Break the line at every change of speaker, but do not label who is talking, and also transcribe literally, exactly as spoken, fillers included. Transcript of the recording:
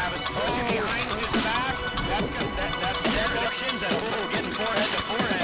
Travis pushing behind his back. That's good. That, that's their actions, and Hoover getting forehead to forehead.